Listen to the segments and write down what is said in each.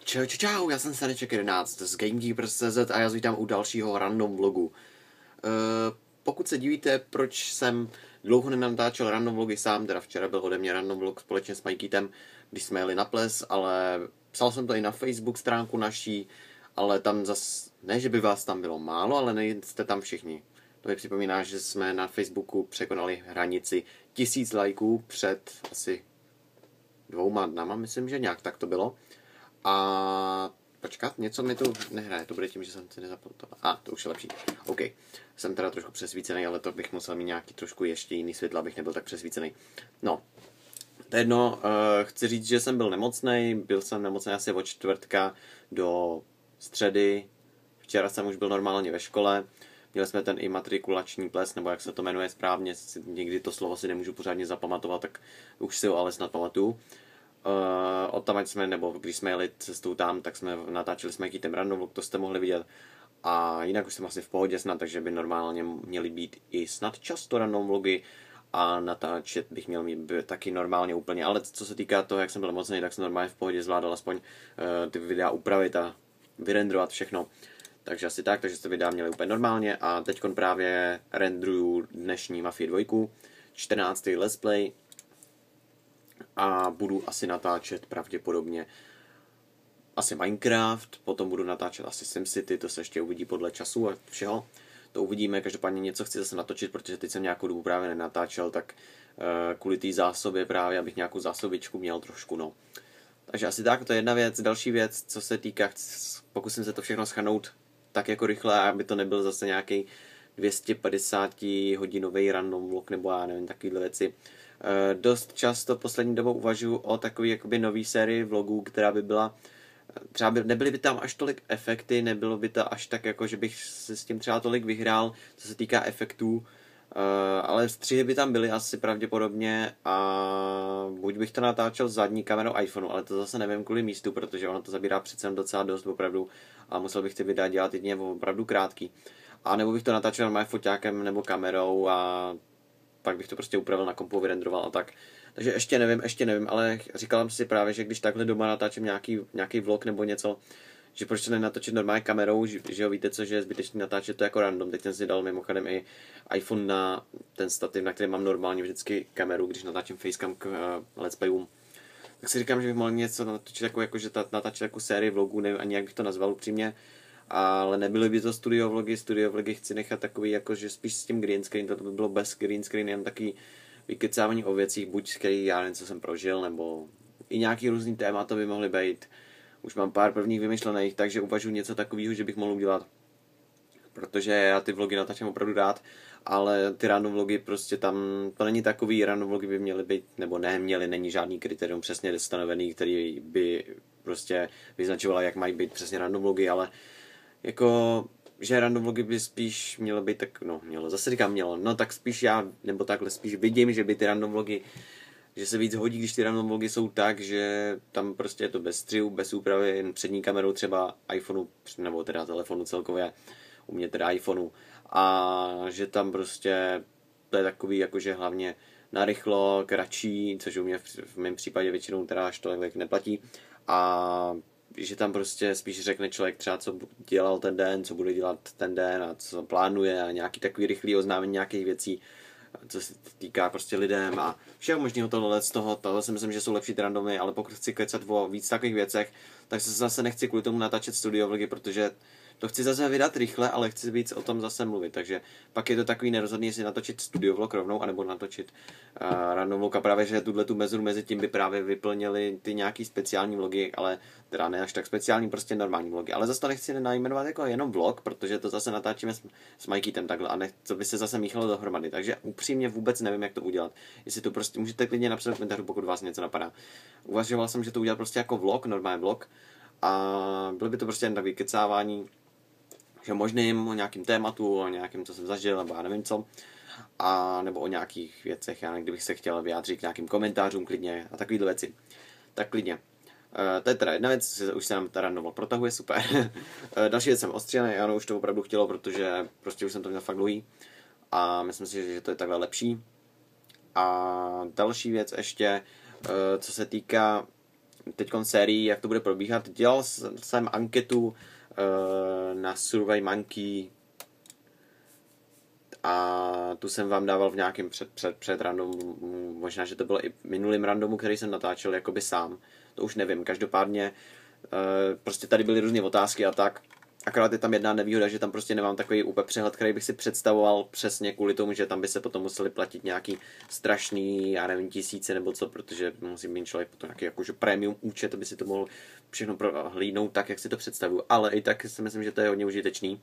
Čau, já jsem Staneček 11 z GameKeepers.cz a já vás vítám u dalšího random vlogu. Pokud se divíte, proč jsem dlouho nenatáčel random vlogy sám, teda včera byl ode mě random vlog společně s Majkítem, když jsme jeli na ples, ale psal jsem to i na Facebook stránku naší, ale tam zas, ne, že by vás tam bylo málo, ale nejste tam všichni. To mi připomíná, že jsme na Facebooku překonali hranici 1000 lajků před asi 2 dnama, myslím, že nějak tak to bylo. A počkat, něco mi tu nehraje, to bude tím, že jsem si nezapl to. To už je lepší. OK, jsem teda trošku přesvícený, ale to bych musel mít nějaký trošku ještě jiný světlo, abych nebyl tak přesvícený. No, to je jedno, chci říct, že jsem byl jsem nemocný asi od čtvrtka do středy. Včera jsem už byl normálně ve škole. Měli jsme ten imatrikulační ples, nebo jak se to jmenuje správně, někdy to slovo si nemůžu pořádně zapamatovat, tak už si ho ale snad pamatuju. Odtamať jsme, nebo když jsme jeli cestou tam, tak jsme natáčeli jsme ten random vlog, to jste mohli vidět. A jinak už jsem asi v pohodě snad, takže by normálně měly být i snad často random vlogy a natáčet bych měl mít taky normálně úplně. Ale co se týká toho, jak jsem byl nemocný, tak jsem normálně v pohodě zvládal aspoň ty videa upravit a vyrenderovat všechno. Takže asi tak, takže jste videa měli úplně normálně a teďkon právě renderuju dnešní Mafii 2, 14. let's play. A budu asi natáčet pravděpodobně asi Minecraft, potom budu natáčet asi SimCity, to se ještě uvidí podle času a všeho. To uvidíme, každopádně něco chci zase natočit, protože teď jsem nějakou dobu právě nenatáčel, tak kvůli té zásobě právě, abych nějakou zásobičku měl trošku, no. Takže asi tak, to je jedna věc. Další věc, co se týká, pokusím se to všechno shrnout tak jako rychle, aby to nebyl zase nějaký 250 hodinový random vlog, nebo já nevím, takovýhle věci. Dost často poslední dobou uvažuji o takový jakoby nový sérii vlogů, která by byla, třeba nebyly by tam až tolik efekty, nebylo by to až tak jako, že bych si s tím třeba tolik vyhrál, co se týká efektů, ale střihy by tam byly asi pravděpodobně a buď bych to natáčel s zadní kamerou iPhoneu, ale to zase nevím kvůli místu, protože ono to zabírá přece docela dost opravdu a musel bych ty videa dělat jedině opravdu krátký. A nebo bych to natáčel normálně foťákem nebo kamerou a pak bych to prostě upravil na kompu, vyrenderoval a tak. Takže ještě nevím, ale říkal jsem si právě, že když takhle doma natáčím nějaký vlog nebo něco, že proč to nenatočit normálně kamerou, že jo, víte co, že je zbytečný natáčet to jako random. Teď jsem si dal mimochodem i iPhone na ten stativ, na který mám normálně vždycky kameru, když natáčím facecam k let's playům. Tak si říkám, že bych mohl něco natočit že natáčet jako sérii vlogů, nevím ani jak bych to nazval upřímně. Ale nebyly by to studio vlogy chci nechat takový, jakože spíš s tím green screen, to by bylo bez green screen, jen taky vykecávání o věcích, buď který já nevím, co jsem prožil, nebo i nějaký různý témata by mohly být. Už mám pár prvních vymyšlených, takže uvažuji něco takového, že bych mohl udělat. Protože já ty vlogy natáčím opravdu rád, ale ty random vlogy prostě tam, to není takový, random vlogy by měly být, nebo neměly, není žádný kritérium přesně stanovený, který by prostě vyznačovala, jak mají být přesně random vlogy, ale jako, že random vlogy by spíš mělo být tak, no tak spíš já, nebo takhle spíš vidím, že by ty random vlogy, že se víc hodí, když ty random vlogy jsou tak, že tam prostě je to bez střihu, bez úpravy, jen přední kamerou třeba iPhoneu, nebo teda telefonu celkově, u mě teda iPhoneu, a že tam prostě to je takový jakože hlavně narychlo, kratší, což u mě v mém případě většinou teda až tolik neplatí, a že tam prostě spíš řekne člověk třeba, co dělal ten den, co bude dělat ten den a co plánuje a nějaký takový rychlý oznámení nějakých věcí, co se týká prostě lidem a všeho možného tohle z toho si myslím, že jsou lepší ty randomy, ale pokud chci kecat o víc takových věcech, tak se zase nechci kvůli tomu natáčet studio vlogy, protože to chci zase vydat rychle, ale chci víc o tom zase mluvit, takže pak je to takový nerozhodný, jestli natočit studio vlog rovnou, anebo natočit random vlog a právě, že tu mezeru mezi tím by právě vyplnili ty nějaký speciální vlogy, ale teda ne až tak speciální, prostě normální vlogy, ale zase to nechci najmenovat jako jenom vlog, protože to zase natáčíme s Majkítem takhle a to by se zase míchalo dohromady, takže upřímně vůbec nevím, jak to udělat, jestli to prostě můžete klidně napsat v komentáři, pokud vás něco napadá. Uvažoval jsem, že to udělat prostě jako vlog, normální vlog a bylo by to prostě jen tak vykecávání, že možným o nějakým tématu, o nějakém, co jsem zažil, nebo já nevím co, a nebo o nějakých věcech, já nevím, kdybych se chtěl vyjádřit k nějakým komentářům klidně a takovýhle věci. Tak klidně. To je teda jedna věc, už se nám ta random protahuje, super. Další věc jsem ostřílený, ano, už to opravdu chtělo, protože prostě už jsem to měl fakt dlouhý a myslím si, že to je takhle lepší. A další věc ještě, co se týká teďkon sérii, jak to bude probíhat. Dělal jsem anketu na Survey Monkey a tu jsem vám dával v nějakém před randomu, možná, že to bylo i minulým randomu, který jsem natáčel jakoby sám. To už nevím, každopádně prostě tady byly různé otázky a tak. Akorát je tam jedna nevýhoda, že tam prostě nemám takový úplně přehled, který bych si představoval přesně kvůli tomu, že tam by se potom museli platit nějaký strašný, já nevím, tisíce nebo co, protože musí mít člověk potom nějaký jakože premium účet, aby si to mohl všechno prohlídnout tak, jak si to představuju. Ale i tak si myslím, že to je hodně užitečný.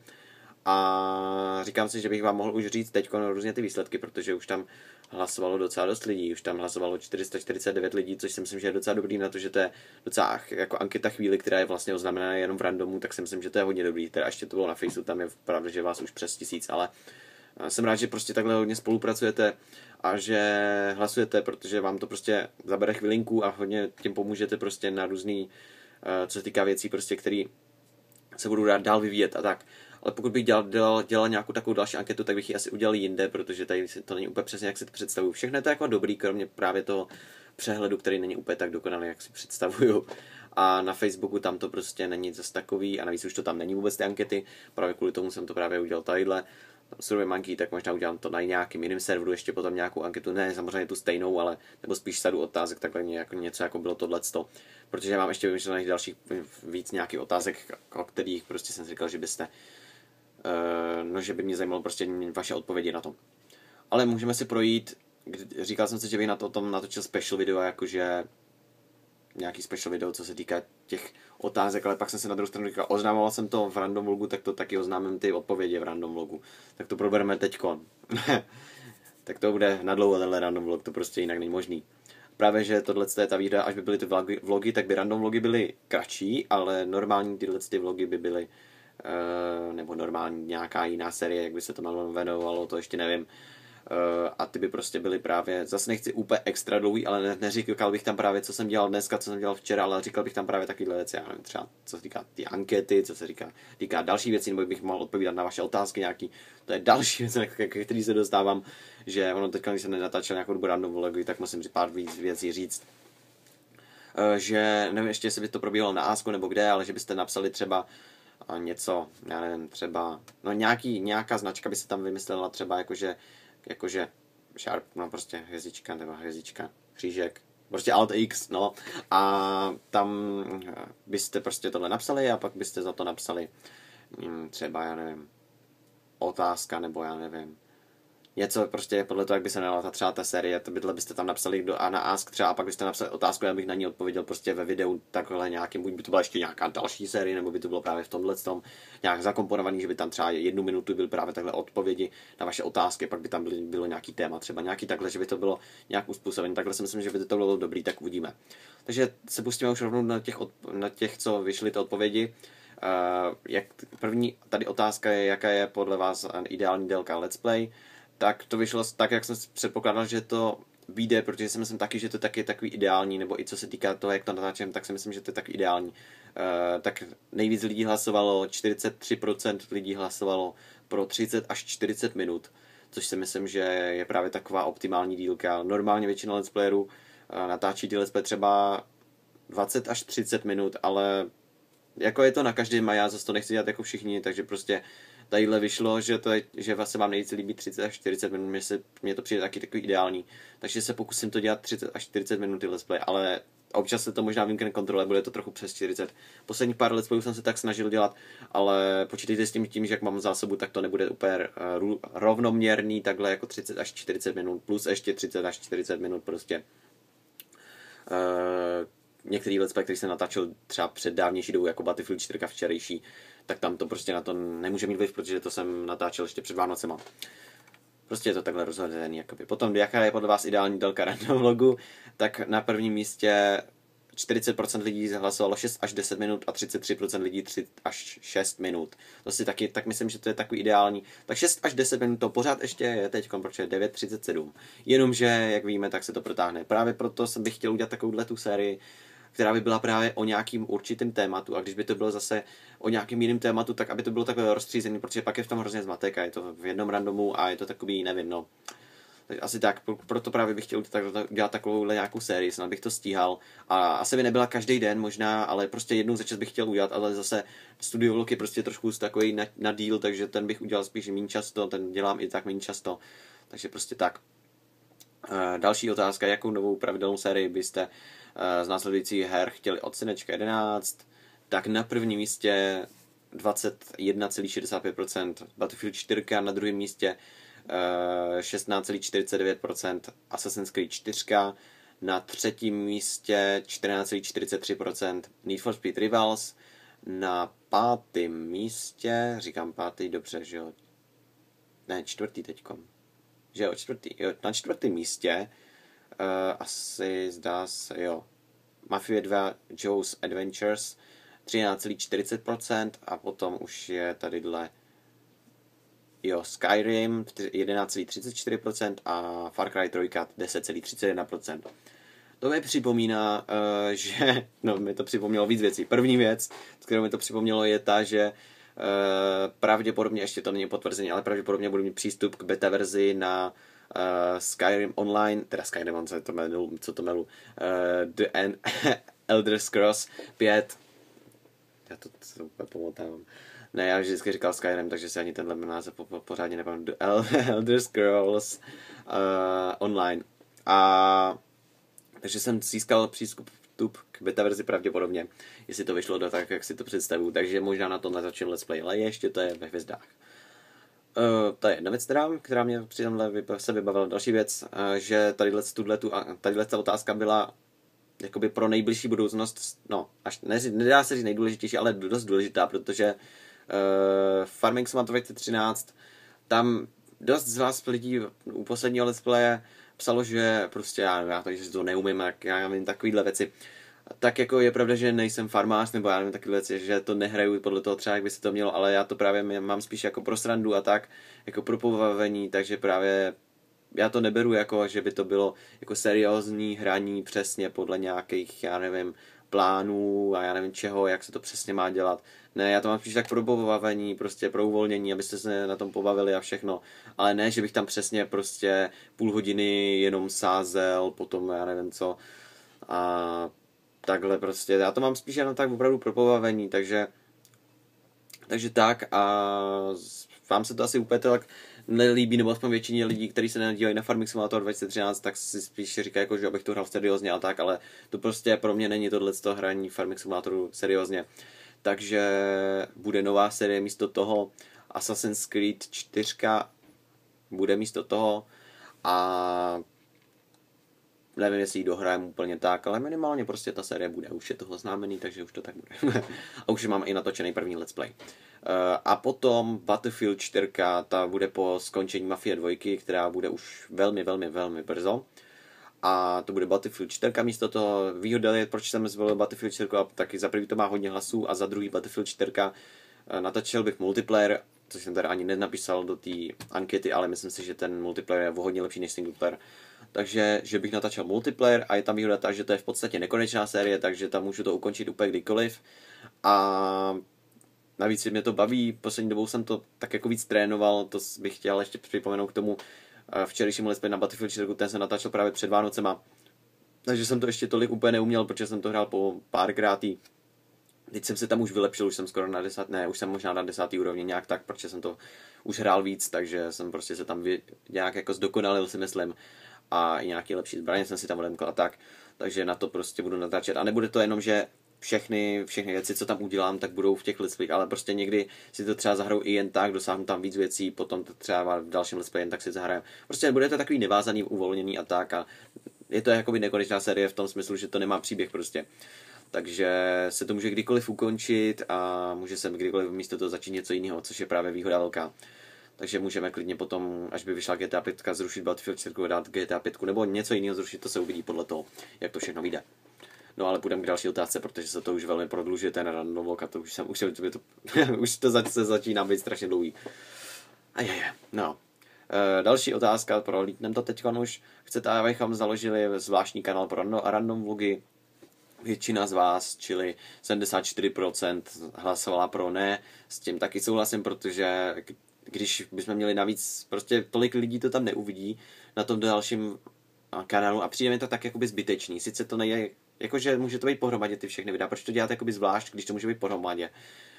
A říkám si, že bych vám mohl už říct teď různě ty výsledky, protože už tam hlasovalo docela dost lidí, už tam hlasovalo 449 lidí, což si myslím, že je docela dobrý na to, že to je docela jako anketa chvíli, která je vlastně oznamená jenom v randomu, tak si myslím, že to je hodně dobrý. Teda ještě to bylo na Facebooku, tam je pravda, že vás už přes 1000, ale jsem rád, že prostě takhle hodně spolupracujete a že hlasujete, protože vám to prostě zabere chvilinku a hodně tím pomůžete prostě na různý, co se týká věcí, prostě, které se budou dál vyvíjet a tak. Ale pokud bych dělal nějakou takovou další anketu, tak bych ji asi udělal jinde, protože tady to není úplně přesně, jak si to představuju. Všechno je to jako dobrý, kromě právě toho přehledu, který není úplně tak dokonalý, jak si představuju. A na Facebooku tam to prostě není zase takový a navíc už to tam není vůbec ty ankety. Právě kvůli tomu jsem to právě udělal tadyhle. Survey Monkey, tak možná udělám to na nějakým jiném serveru, ještě potom nějakou anketu, ne samozřejmě tu stejnou, ale nebo spíš sadu otázek, takhle něco jako bylo tohleto. Protože mám ještě vymyšlených dalších víc nějakých otázek, o kterých prostě jsem si říkal, že byste no, že by mě zajímalo prostě vaše odpovědi na to. Ale můžeme si projít, říkal jsem si, že bych na to tom natočil special video, jakože nějaký special video, co se týká těch otázek, ale pak jsem se na druhou stranu říkal, oznámoval jsem to v random vlogu, tak to taky oznámím ty odpovědi v random vlogu. Tak to probereme teďkon. Tak to bude nadlouho tenhle random vlog, to prostě jinak není možný. Právě, že tohle je ta výhoda, až by byly ty vlogy, tak by random vlogy byly kratší, ale normální tyhle ty vlogy by byly nebo normální nějaká jiná série, jak by se to jmenovalo, to ještě nevím. A ty by prostě byly právě, zase nechci úplně extra dlouhý, ale neříkal bych tam právě, co jsem dělal dneska, co jsem dělal včera, ale říkal bych tam právě takovýhle věci, já nevím, třeba co se týká ty ankety, co se týká další věcí, nebo bych mohl odpovídat na vaše otázky nějaký, to je další věc, který se dostávám, že ono teďka, když jsem nenatáčel nějakou dobu random vlogu, tak musím pár víc věcí říct. Že nevím ještě, jestli by to probíhalo na Asku nebo kde, ale že byste napsali třeba něco, já nevím, třeba, no nějaká značka by se tam vymyslela třeba jakože Sharp, no prostě hvězdička nebo hvězdička, křížek, prostě Alt X, no, a tam byste prostě tohle napsali a pak byste za to napsali třeba, já nevím, otázka nebo já nevím, něco prostě podle toho, jak by se jmenovala třeba ta série, to byste tam napsali na Ask třeba a pak byste napsali otázku, já bych na ní odpověděl prostě ve videu takhle nějakým, buď by to byla ještě nějaká další série, nebo by to bylo právě v tomhletom nějak zakomponovaný, že by tam třeba 1 minutu byl právě takhle odpovědi na vaše otázky, pak by tam bylo nějaký téma, třeba nějaký takhle, že by to bylo nějak uspůsobené, takhle si myslím, že by to bylo dobrý, tak uvidíme. Takže se pustíme už rovnou na těch, co vyšly ty odpovědi. Jak první tady otázka je, jaká je podle vás ideální délka let's play. Tak to vyšlo tak, jak jsem předpokládal, že to vyjde, protože si myslím taky, že to taky je takový ideální, nebo i co se týká toho, jak to natáčím, tak si myslím, že to je taky ideální. Tak nejvíc lidí hlasovalo, 43% lidí hlasovalo pro 30 až 40 minut, což si myslím, že je právě taková optimální dílka. Normálně většina let's playerů natáčí ty let's play třeba 20 až 30 minut, ale jako je to na každém a já zase to nechci dělat jako všichni, takže prostě tadyhle vyšlo, že vlastně vám nejvíce líbí 30 až 40 minut, mně to přijde taky takový ideální, takže se pokusím to dělat 30 až 40 minut let's play, ale občas se to možná vymkne kontrole, bude to trochu přes 40. Poslední pár let's playů jsem se tak snažil dělat, ale počítejte s tím, že jak mám zásobu, tak to nebude úplně rovnoměrný, takhle jako 30 až 40 minut, plus ještě 30 až 40 minut prostě. Některý let's play, který jsem natáčel třeba před dávnější dobou, jako Battlefield 4 včerejší, tak tam to prostě na to nemůže mít vliv, protože to jsem natáčel ještě před Vánocema. Prostě je to takhle rozhodený, jakoby. Potom, jaká je podle vás ideální délka random vlogu, tak na prvním místě 40% lidí hlasovalo 6 až 10 minut a 33% lidí 3 až 6 minut. To si taky, tak myslím, že to je takový ideální. Tak 6 až 10 minut to pořád ještě je teď, protože je 9:37. Jenomže, jak víme, tak se to protáhne. Právě proto bych chtěl udělat takovouhle tu sérii, která by byla právě o nějakým určitým tématu, a když by to bylo zase o nějakým jiném tématu, tak aby to bylo takové rozstřízené, protože pak je v tom hrozně zmatek a je to v jednom randomu a je to takový, nevím, no. Takže asi tak, proto právě bych chtěl dělat takovouhle nějakou sérii, snad bych to stíhal. A asi by nebyla každý den možná, ale prostě jednou za čas bych chtěl udělat, ale zase studio vlog je prostě trošku takový na díl, takže ten bych udělal spíš méně často, ten dělám i tak méně často. Takže prostě tak. Další otázka, jakou novou pravidelnou sérii byste z následujících her chtěli od Synečka 11? Tak na prvním místě 21,65%, Battlefield 4 na druhém místě 16,49%, Assassin's Creed 4 na třetím místě 14,43%, Need for Speed Rivals na pátém místě, říkám pátý, dobře, že jo, ne, čtvrtý teďkom, že jo, na čtvrtém místě asi zdá se, jo, Mafia 2 Joe's Adventures 13,40% a potom už je tadyhle jo, Skyrim 11,34% a Far Cry 3 10,31%. To mi připomíná, že, no mi to připomnělo víc věcí. První věc, kterou mi to připomnělo, je ta, že pravděpodobně, ještě to není potvrzení, ale pravděpodobně budu mít přístup k beta verzi na Skyrim Online, teda Skyrim Online, co to melu, The Elder Scrolls 5. Já to úplně pomotávám. Ne, já vždycky říkal Skyrim, takže si ani tenhle název pořádně nepamatuji. Elder Scrolls Online. A takže jsem získal přístup k beta verzi pravděpodobně, jestli to vyšlo do tak, jak si to představuju. Takže možná na tomhle začnu let's play, ale ještě to je ve hvězdách. To je jedna věc, která mě při tomhle se vybavila. Další věc, že tadyhle ta otázka byla jakoby pro nejbližší budoucnost, no, až nedá se říct nejdůležitější, ale dost důležitá, protože Farming Simulator 2013, tam dost z vás lidí u posledního let's playe psalo, že prostě já to neumím, já nevím, takovýhle věci. Tak jako je pravda, že nejsem farmář, nebo já nevím, takové věci, že to nehraju podle toho třeba, jak by se to mělo, ale já to právě mám spíš jako pro srandu a tak, jako pro pobavení, takže právě já to neberu jako, že by to bylo jako seriózní hraní přesně podle nějakých, já nevím, plánů a já nevím čeho, jak se to přesně má dělat. Ne, já to mám spíš tak pro pobavení, prostě pro uvolnění, abyste se na tom pobavili a všechno. Ale ne, že bych tam přesně prostě půl hodiny jenom sázel, potom já nevím co. A takhle prostě, já to mám spíš jenom tak opravdu pro pobavení, takže tak a vám se to asi úplně tak nelíbí, nebo aspoň většině lidí, kteří se nedívají na Farming Simulator 2013, tak si spíš říkají, jako, že abych to hrál seriózně a tak, ale to prostě pro mě není tohleto hraní Farming Simulatoru seriózně. Takže bude nová série místo toho, Assassin's Creed 4 bude místo toho a nevím, jestli ji dohrajem úplně tak, ale minimálně prostě ta série bude. Už je toho oznámený, takže už to tak bude. A už mám i natočený první let's play. A potom Battlefield 4, ta bude po skončení Mafia 2, která bude už velmi, velmi, velmi brzo. A to bude Battlefield 4 místo toho. Výhoda je, proč jsem zvolil Battlefield 4, a taky za prvý to má hodně hlasů a za druhý Battlefield 4 natočil bych multiplayer, což jsem teda ani nenapísal do té ankety, ale myslím si, že ten multiplayer je o hodně lepší než single player. Takže, že bych natáčel multiplayer a je tam výhoda ta, že to je v podstatě nekonečná série, takže tam můžu to ukončit úplně kdykoliv. A navíc mě to baví, poslední dobou jsem to tak jako víc trénoval, to bych chtěl ještě připomenout k tomu včerejšímu let's play na Battlefield 4, ten jsem natáčel právě před Vánocema. Takže jsem to ještě tolik úplně neuměl, protože jsem to hrál po párkrát. Teď jsem se tam už vylepšil, už jsem skoro na 10, ne, už jsem možná na 10. úrovni nějak tak, protože jsem to už hrál víc, takže jsem prostě se tam nějak jako zdokonalil, si myslím. A i nějaký lepší zbraně jsem si tam odemkl a tak. Takže na to prostě budu natáčet. A nebude to jenom, že všechny věci, co tam udělám, tak budou v těch let's play, ale prostě někdy si to třeba zahraju i jen tak, dosáhnu tam víc věcí, potom to třeba v dalším let's play jen tak si zahrajem. Prostě bude to takový nevázaný, uvolněný a tak a je to jakoby nekonečná série v tom smyslu, že to nemá příběh prostě. Takže se to může kdykoliv ukončit a může se kdykoliv místo toho začít něco jiného, což je právě výhoda velká. Takže můžeme klidně potom, až by vyšla GTA 5, zrušit Battlefield 4 a dát GTA 5, nebo něco jiného zrušit, to se uvidí podle toho, jak to všechno vyjde. No ale půjdeme k další otázce, protože se to už velmi prodlužuje, ten random vlog a to už to se začíná být strašně dlouhý. No. Další otázka, prolítnem to teď už. Chcete, abychom založili zvláštní kanál pro random vlogy? Většina z vás, čili 74% hlasovala pro ne. S tím taky souhlasím, protože když bychom měli navíc, prostě tolik lidí to tam neuvidí na tom dalším kanálu a přijde mi to tak jakoby zbytečný. Sice to neje, jakože může to být pohromadě ty všechny videa, proč to dělat jakoby zvlášť, když to může být pohromadě.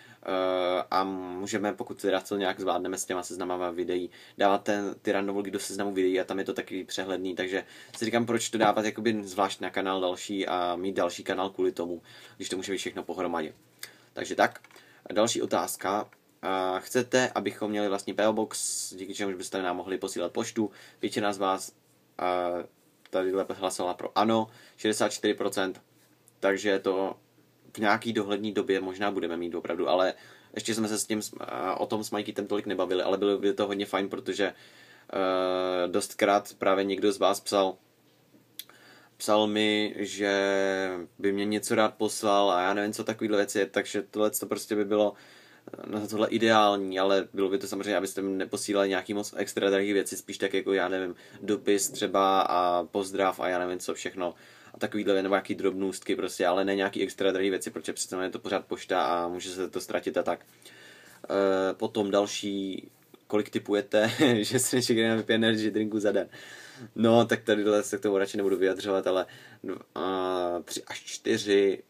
A můžeme, pokud teda to nějak zvládneme s těma seznamama videí, dávat ty random vlogy do seznamu videí a tam je to taky přehledný, takže si říkám, proč to dávat jakoby zvlášť na kanál další a mít další kanál kvůli tomu, když to může být všechno pohromadě. Takže tak, další otázka. Chcete, abychom měli vlastní PO Box, díky čemu byste nám mohli posílat poštu. Většina z vás tady hlasovala pro ano, 64%, takže to v nějaký dohlední době možná budeme mít opravdu, ale ještě jsme se o tom s Mikeytem tolik nebavili, ale bylo by to hodně fajn, protože dostkrát právě někdo z vás psal mi, že by mě něco rád poslal a já nevím, co takovýhle věci je, takže tohle to prostě by bylo na tohle ideální, ale bylo by to samozřejmě, abyste mi neposílali nějaký moc extra drahý věci, spíš tak jako, já nevím, dopis třeba a pozdrav a já nevím co všechno a takovýhle, nebo nějaký drobnůstky prostě, ale ne nějaký extra drahý věci, protože přece je to pořád pošta a může se to ztratit a tak. Potom další, kolik typujete, že si nečekají na vypije energy drinku za den. No, tak tadyhle se k tomu radši nebudu vyjadřovat, ale 3 až 4,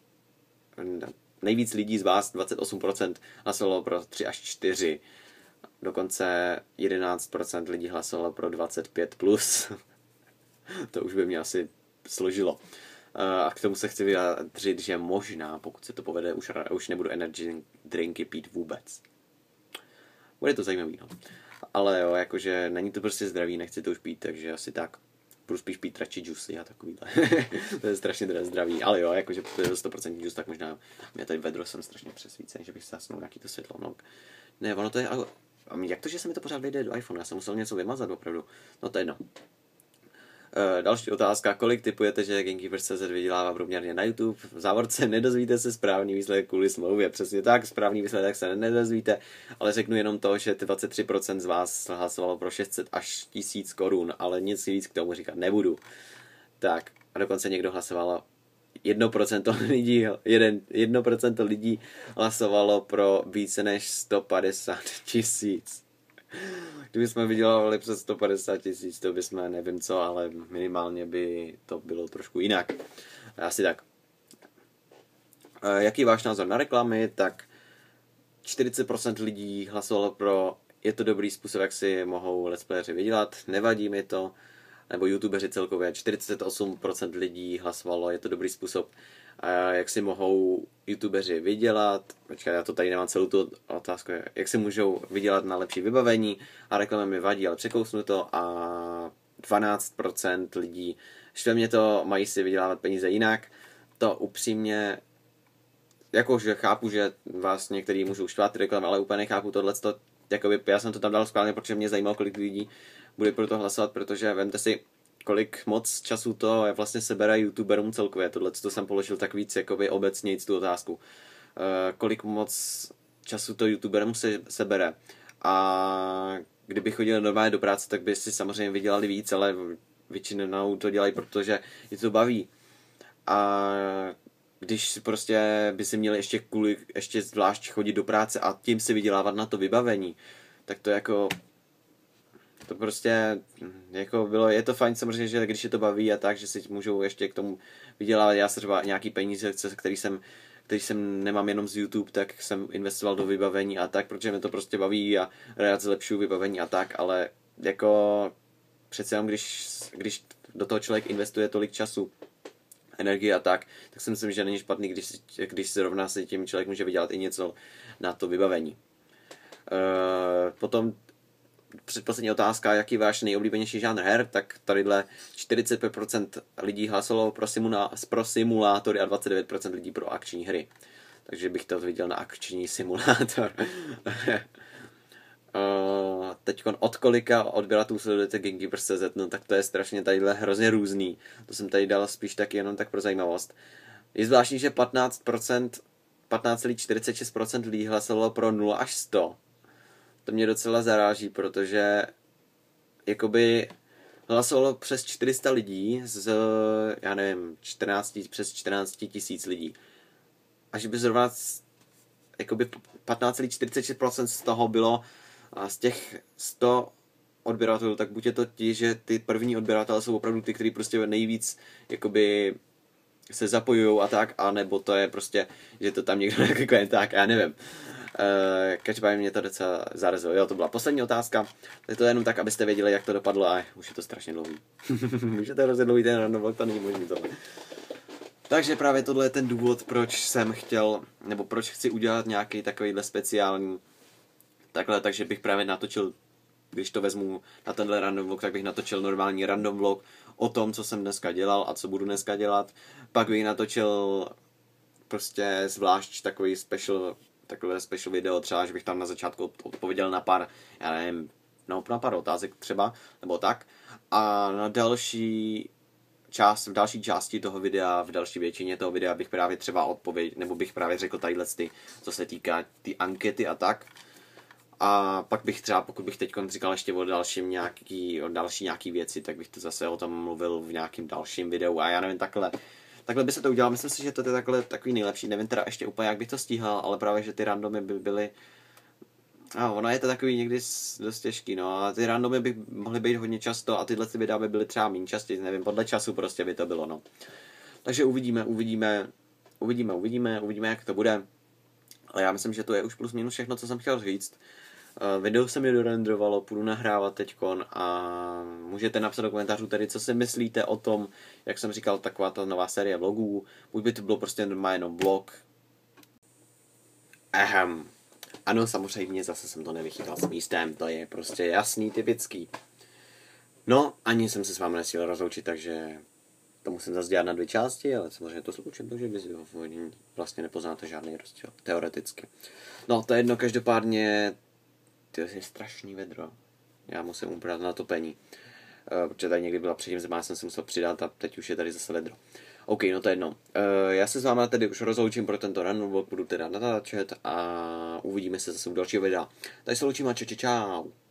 nejvíc lidí z vás, 28%, hlasovalo pro 3 až 4. Dokonce 11% lidí hlasovalo pro 25+. To už by mě asi složilo. A k tomu se chci vyjádřit, že možná, pokud se to povede, už nebudu energy drinky pít vůbec. Bude to zajímavý, no. Ale jo, jakože není to prostě zdravý, nechci to už pít, takže asi tak. Budu spíš pít radši džusy a takovýhle. To je strašně zdravý, ale jo, jakože to je 100% džus, tak možná mě tady vedro jsem strašně přesvícen, že bych se zasnul nějaký to světlo. No. Ne, ono to je, ale jak to, že se mi to pořád vyjde do iPhone? Já jsem musel něco vymazat opravdu. No to je jedno. Další otázka, kolik typujete, že Gamekeepers.cz vydělává průměrně na YouTube? V závorce nedozvíte se správný výsledek kvůli smlouvě. Přesně tak, správný výsledek se nedozvíte, ale řeknu jenom to, že 23% z vás hlasovalo pro 600 až 1000 korun, ale nic víc k tomu říkat nebudu. Tak, a dokonce někdo hlasovalo 1% lidí hlasovalo pro více než 150 000. Kdybychom vydělávali přes 150 000, to bychom nevím co, ale minimálně by to bylo trošku jinak. Asi tak. Jaký je váš názor na reklamy? Tak 40% lidí hlasovalo pro je to dobrý způsob, jak si mohou let's playeři vydělat, nevadí mi to, nebo youtubeři celkově, 48% lidí hlasovalo, je to dobrý způsob, jak si mohou youtubeři vydělat, počkej, já to tady nemám celou tu otázku, jak si můžou vydělat na lepší vybavení a reklama mi vadí, ale překousnu to a 12% lidí, štve mě to, mají si vydělávat peníze jinak, to upřímně, jakože chápu, že vás některý můžou štvát reklamy, ale úplně nechápu tohleto, jakoby, já jsem to tam dal schválně, protože mě zajímalo, kolik lidí bude pro to hlasovat, protože vemte si, kolik moc času to vlastně sebere youtuberům celkově. Tohle to jsem položil tak víc jakoby obecně tu otázku. Kolik moc času to youtuberům sebere. A kdyby chodili normálně do práce, tak by si samozřejmě vydělali víc, ale většinou to dělají, protože je to baví. A když prostě by si měli ještě zvlášť chodit do práce a tím si vydělávat na to vybavení, tak to jako to prostě jako bylo, je to fajn samozřejmě, že když je to baví a tak, že si můžou ještě k tomu vydělávat. Já se třeba nějaký peníze, který jsem nemám jenom z YouTube, tak jsem investoval do vybavení a tak, protože mě to prostě baví a rád zlepšuju vybavení a tak, ale jako přece jenom když do toho člověk investuje tolik času, energie a tak si myslím, že není špatný, když zrovna si tím člověk může vydělat i něco na to vybavení. Potom předposlední otázka, jaký je váš nejoblíbenější žánr her, tak tadyhle 45% lidí hlasovalo pro simulátory a 29% lidí pro akční hry. Takže bych to viděl na akční simulátor. Teďkon od kolika odběratelů sledujete Gamekeepers.cz, no tak to je strašně tadyhle hrozně různý. To jsem tady dal spíš taky jenom tak pro zajímavost. Je zvláštní, že 15,46% lidí hlasovalo pro 0 až 100. To mě docela zaráží, protože jakoby hlasovalo přes 400 lidí z, já nevím, přes 14 000 lidí. A že by zrovna jakoby 15,46% z toho bylo A z těch 100 odběratelů, tak buď je to ti, že ty první odběratelé jsou opravdu ty, kteří prostě nejvíc jakoby se zapojujou a tak, anebo to je prostě, že to tam někdo jako tak, já nevím. Každopádně mě to docela zarazilo. Jo, to byla poslední otázka. Je to jenom tak, abyste věděli, jak to dopadlo, a už je to strašně dlouhý. Už je to hrozně dlouhý ten random vlog, to není možný tohle. Takže právě tohle je ten důvod, proč jsem chtěl, nebo proč chci udělat nějaký takovýhle speciální takhle, takže bych právě natočil, když to vezmu na tenhle random vlog, tak bych natočil normální random vlog o tom, co jsem dneska dělal a co budu dneska dělat. Pak bych natočil prostě zvlášť takový takové special video, třeba, že bych tam na začátku odpověděl na pár, já nevím, no, na pár otázek třeba, nebo tak. A na v další části toho videa, v další většině toho videa bych právě třeba nebo bych právě řekl tadyhle co se týká ty ankety a tak. A pak bych třeba, pokud bych teď říkal ještě o další nějaký věci, tak bych to zase o tom mluvil v nějakém dalším videu a já nevím, takhle by se to udělalo. Myslím si, že to je takový nejlepší. Nevím teda ještě úplně, jak bych to stíhal, ale právě, že ty randomy by byly... ono je to takový někdy dost těžký, no, a ty randomy by mohly být hodně často a tyhle ty videa by byly třeba méně častěji, nevím, podle času prostě by to bylo, no. Takže uvidíme, jak to bude. Ale já myslím, že to je už plus minus všechno, co jsem chtěl říct. Video se mi dorendrovalo, půjdu nahrávat teďkon a můžete napsat do komentářů tady, co si myslíte o tom, jak jsem říkal, taková ta nová série vlogů. Buď by to bylo prostě normálně jenom vlog. Ano, samozřejmě, zase jsem to nevychytal s místem, to je prostě jasný, typický. No, ani jsem se s vámi nestíl rozloučit, takže to musím zase dělat na 2 části, ale samozřejmě to sloučím, takže vy vlastně nepoznáte žádný rozdíl, teoreticky. No, to je jedno, každopádně, to je strašný vedro. Já musím ubrat na topení. Protože tady někdy byla předtím zima, jsem se musel přidat a teď už je tady zase vedro. OK, no to je jedno. Já se s vámi tedy už rozloučím pro tento random vlog, budu teda natáčet a uvidíme se zase u dalšího videa. Tady se loučím a čau.